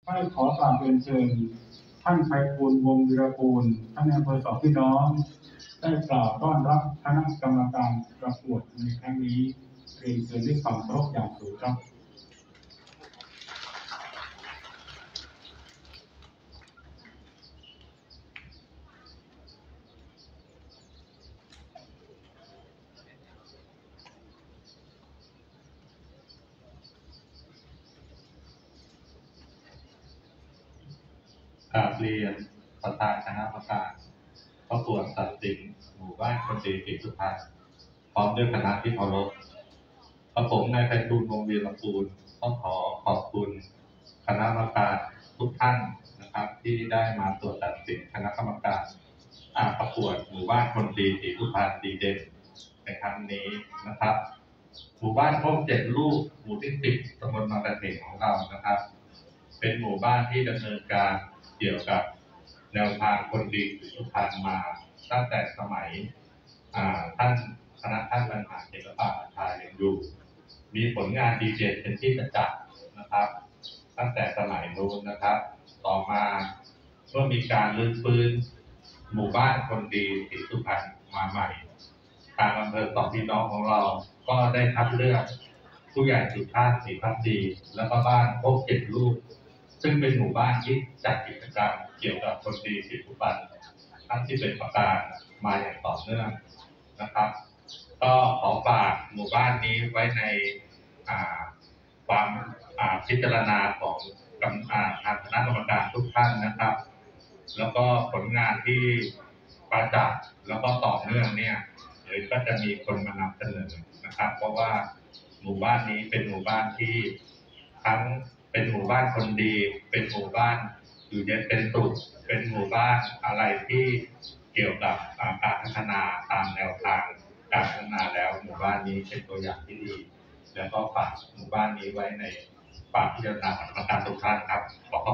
ได้ขอกราบเรียนเชิญท่านไพบูลย์ วงศ์วีรกูลท่านนายอำเภอสองพี่น้องได้กล่าวต้อนรับคณะกรรมการประกวดในครั้งนี้เรียนเชิญด้วยความเคารพอย่างสูงครับกราบเรียนประธานคณะกรรมการประกวดตัดสินหมู่บ้านคนดีศรีสุพรรณพร้อมด้วยคณะที่เคารพกระผมนายไพบูลย์ วงศ์วีรกูลต้องขอขอบคุณคณะกรรมการทุกท่านนะครับที่ได้มาตรวจตัดสินคณะกรรมการประกวดหมู่บ้านคนดีศรีสุพรรณดีเด่นในครั้งนี้นะครับหมู่บ้านโคกเจ็ดลูกหมู่ที่10ตำบลบางตะเถนของเรานะครับเป็นหมู่บ้านที่ดำเนินการเกี่ยวกับแนวทางคนดีศรีสุพรรณมาตั้งแต่สมัยท่านคณะท่านบรรหารเอกปาชายังอยู่มีผลงานดีเด่นเป็นที่ประจักษ์นะครับตั้งแต่สมัยนู้นนะครับต่อมาเมื่อมีการรื้อฟื้นหมู่บ้านคนดีศรีสุพรรณมาใหม่ทางอำเภอสองพี่น้องของเราก็ได้คัดเลือกผู้ใหญ่สุภาพศรีพักดีแล้วก็บ้านโคกเจ็ดลูกซึ่งเป็นหมู่บ้านที่จัดกิจกรรมเกี่ยวกับคนดีศรีสุพรรณทั้งที่เป็นประการมาอย่างต่อเนื่องนะครับก็ขอฝากหมู่บ้านนี้ไว้ในความพิจารณาของทางคณะกรรมการทุกท่านนะครับแล้วก็ผลงานที่ประจักษ์แล้วก็ต่อเนื่องเนี่ยเดี๋ยวก็จะมีคนมานำเสนอนะครับเพราะว่าหมู่บ้านนี้เป็นหมู่บ้านที่ทั้งเป็นหมู่บ้านคนดีเป็นหมู่บ้านอยู่เย็นเป็นสุขเป็นหมู่บ้านอะไรที่เกี่ยวกับการพัฒนาตามแนวทางการพัฒนาแล้วหมู่บ้านนี้เป็นตัวอย่างที่ดีแล้วก็ฝากหมู่บ้านนี้ไว้ในความพิจารณาของคณะกรรมการทุกท่านครับขอบ